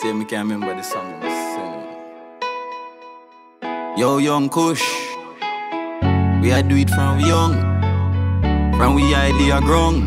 See, me can't remember the song. Yo, young Kush, we a do it from we young, from we idea grown.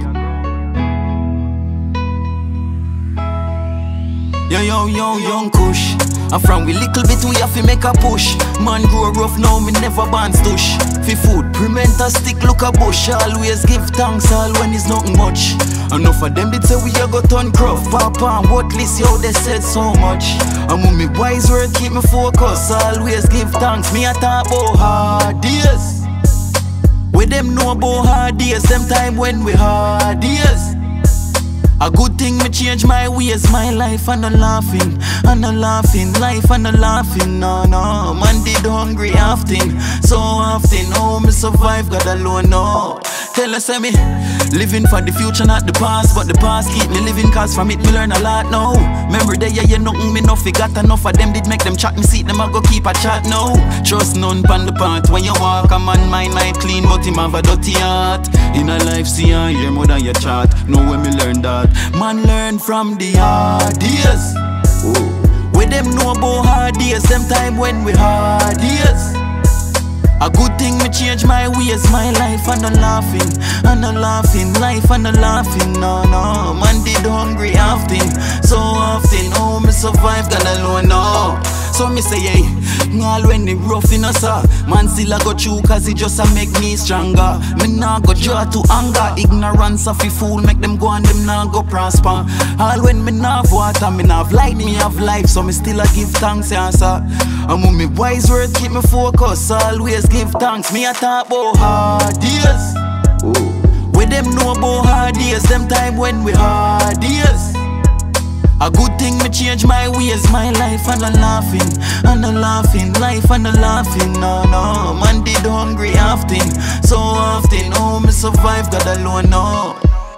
Yo, young Kush, and from we little bit we have to make a push. Man grow rough now, me never ban stush. Fi food, prement a stick, look a bush. Always give thanks all when it's nothing much. Enough of them did say we a go turn gruff. Papa and worthless, yo, they said so much. And when me wise word keep me focused. Always give thanks, me a talk about hard days. Where them know about hard days, them time when we hard days. A good thing me change my ways, my life and no laughing, life and no laughing, no. Man did hungry often, so often, oh me survive, God alone, no. Tell us me, living for the future, not the past, but the past keep me living, cause from it me learn a lot now. Remember that you nothing me no forgot, enough of them did make them chat, me see them I go keep a chat now. Trust none pan the path, when you walk a man mind might clean, but him have a dirty heart. In a life see and hear more than your chat, know when me learn that. Man learn from the hard days. Where them know about hard days, them time when we hard days. A good thing me change my ways, my life and no laughing, life and no laughing, no. Man did hungry often, so often, oh me survive, God alone, no. So me say, hey, all when it rough in us, man still a go through, cause it just a make me stronger. Me nah go draw to anger, ignorance of a fool, make them go and them nah go prosper. All when me nah have water, me nah have light, me have life, so me still a give thanks, yes sir. And when me wise word keep me focused, always give thanks. Me a talk about hard days. Where them know about hard days, them time when we hard days. A good thing me change my ways, my life and no laughing, life and no laughing, no. Man did hungry often, so often, oh me survive, God alone, no.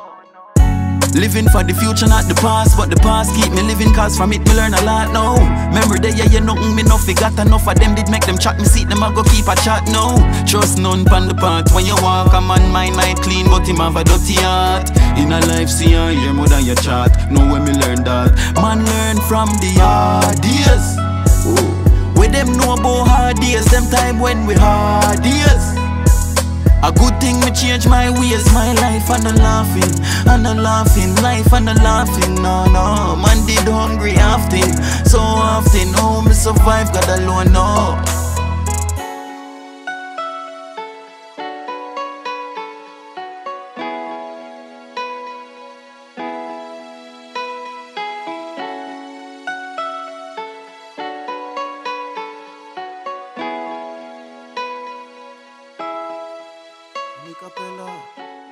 Living for the future, not the past, but the past keep me living, cause from it me learn a lot now. Remember that you nothing me no forgot, enough of them did make them chat, me see them I go keep a chat now. Trust none pan the path, when you walk a man mind might clean, but him have a dirty heart. In a life see and hear more than your chat, know when me learn that. Man learn from the hard days. Where them know about hard days, them time when we hard days. A good thing me change my ways, my life and no laughing, life and no laughing, no. Man did hungry often, so often, oh me survive, God alone, no. Capella.